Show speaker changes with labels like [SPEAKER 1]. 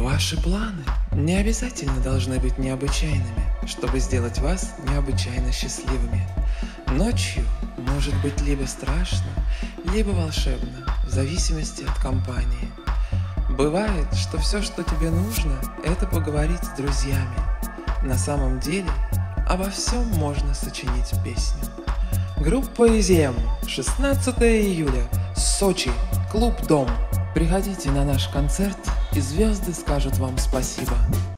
[SPEAKER 1] Ваши планы не обязательно должны быть необычайными, чтобы сделать вас необычайно счастливыми. Ночью может быть либо страшно, либо волшебно, в зависимости от компании. Бывает, что все, что тебе нужно, это поговорить с друзьями. На самом деле, обо всем можно сочинить песню. Группа EZM, 16 июля, Сочи, клуб «Дом». Приходите на наш концерт, и звезды скажут вам спасибо.